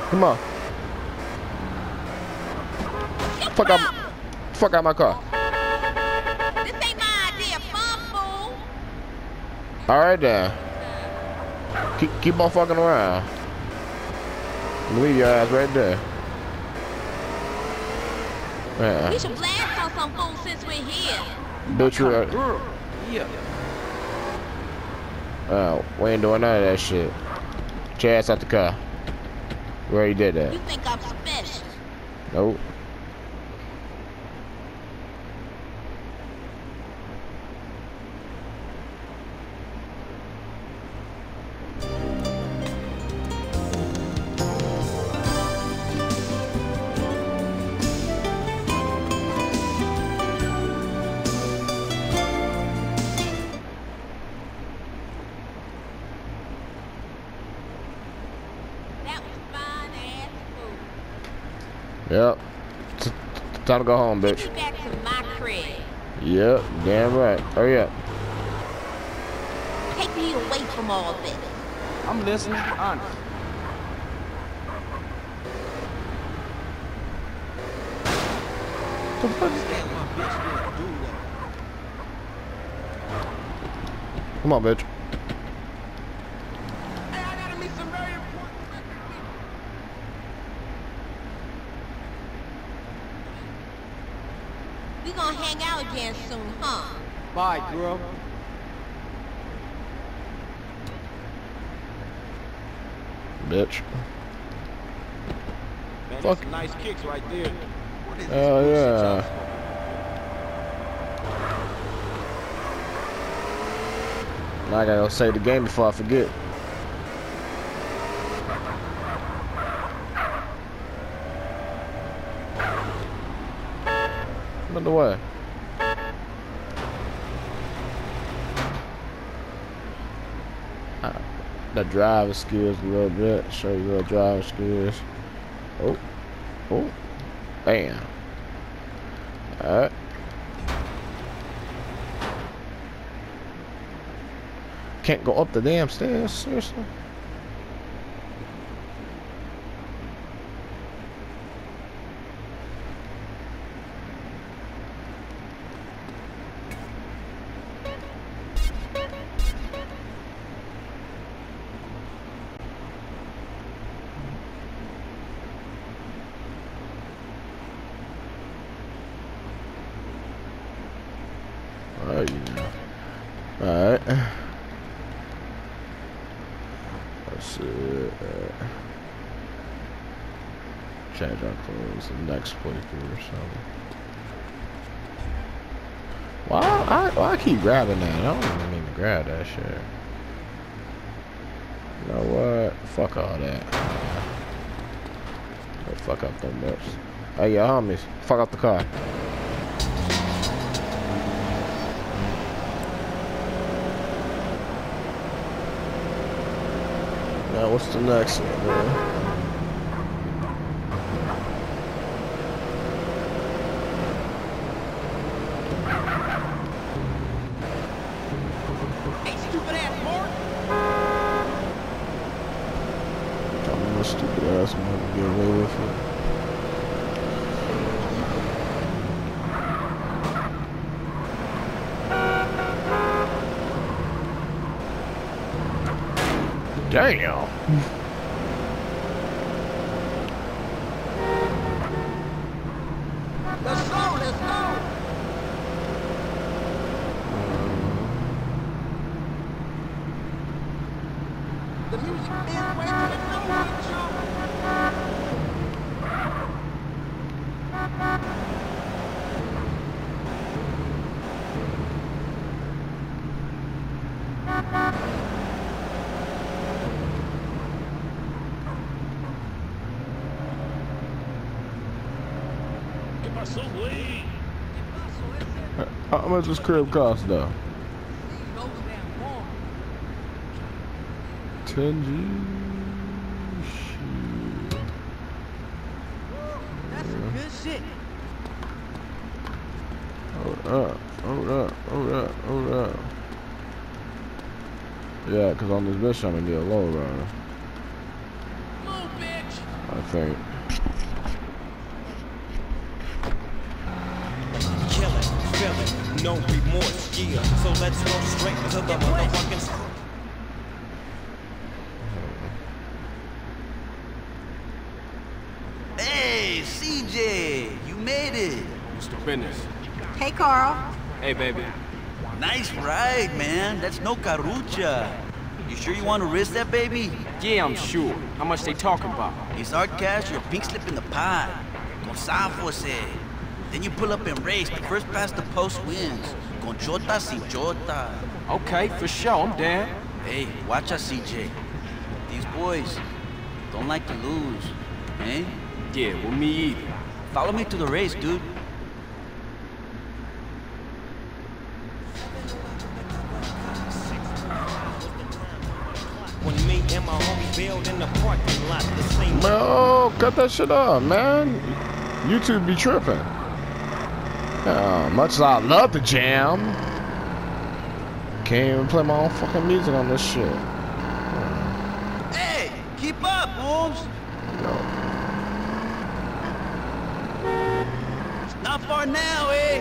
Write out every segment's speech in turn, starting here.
Come on. Fuck out my car. This ain't my idea, fool. All right then. Keep on fucking around. Leave your ass right there. Yeah. We should blast on some fool since we're here. Bitch, you Yeah. we ain't doing none of that shit. Get your ass out the car. We already did that. You think I'm special? Nope. That was fine ass food. Yep. Time to go home, Take bitch. me back to my crib. Yep. Damn right. Hurry up. Take me away from all this. I'm listening, honest. The fuck? Come on, bitch. Hey, I gotta meet some very important. We gonna hang out again soon, huh? Bye, girl. Bitch. Man, Fuck. some nice kicks right there. What is this Hell bullshit yeah. y'all smoking? Now I gotta go save the game before I forget. Another way. The driving skills a little bit. Show you little driving skills. Oh. Oh. Bam. Alright. Can't go up the damn stairs, seriously? Oh, yeah. Alright. Let's see. Change our clothes. The next playthrough or something. Why I keep grabbing that? I don't even mean to grab that shit. You know what? Fuck all that. Don't fuck up them much. Hey, your homies. Fuck up the car. Now, what's the next one, man? Hey, stupid ass Mark. I'm gonna stupid ass mother get away with it. Damn. Let's go, let's go. The music is way too low. ¿Qué pasó, güey? How much does crib cost though? 10 G. Shit. That's some good shit. Hold up, hold up, hold up, hold up. Yeah, cause on this mission I'm gonna need a low rider. Move, bitch. I think. Kill it, feel it, no remorse, yeah. So let's go straight to the motherfucking. Hey, CJ, you made it. What's the business? Hey, Carl. Hey, baby. Nice ride, man. That's no carucha. You sure you want to risk that, baby? Yeah, I'm sure. How much they talking about? It's our cash, your pink slip in the pot. Con San Jose. Then you pull up and race. The first past the post wins. Con chota si chota. Okay, for sure, I'm down. Hey, watch us, CJ. These boys don't like to lose, eh? Yeah, well, me either. Follow me to the race, dude. When me and my homie bailed in the parking lot, the same. Bro, cut that shit off, man. YouTube be tripping. Much as I love the jam, can't even play my own fucking music on this shit. Hey, keep up, Holmes. Yo. Not far now, eh?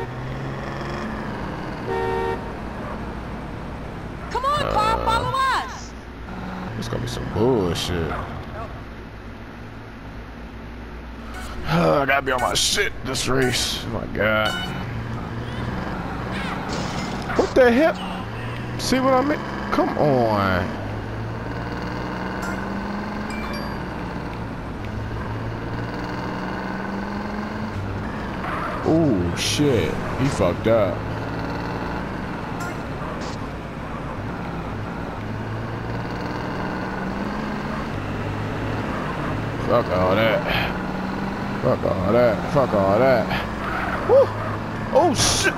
Come on, Carl, follow us. It's gonna be some bullshit. I gotta be on my shit this race. Oh my god. What the hell? See what I mean? Come on. Oh shit. He fucked up. Fuck all that. Fuck all that. Fuck all that. Woo. Oh shit.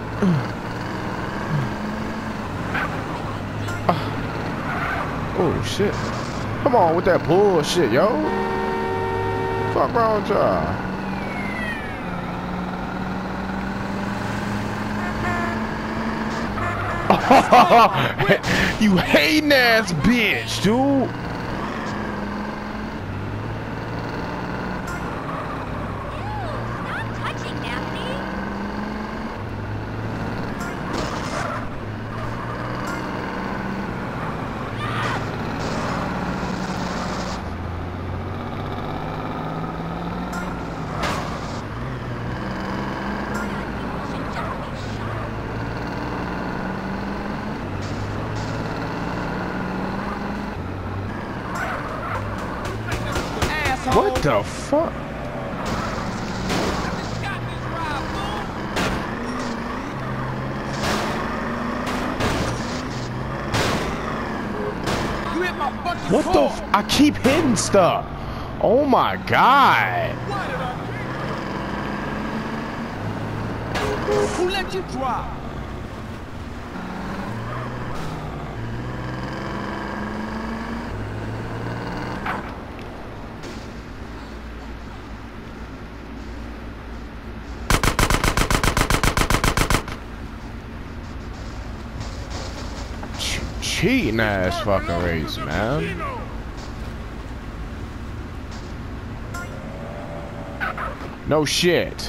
Oh shit. Come on with that bullshit, yo. Fuck wrong with y'all. You hating ass bitch, dude. Stop touching, Daphne. What the fuck? What the f— I keep hitting stuff. Oh my god. Who let you drive? Cheating ass fucking race, man. No shit.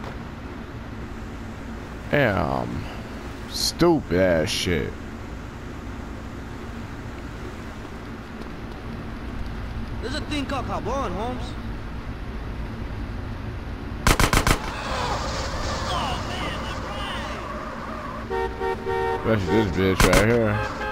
Damn. Stupid ass shit. There's a thing called carbon, Holmes. Especially this bitch right here.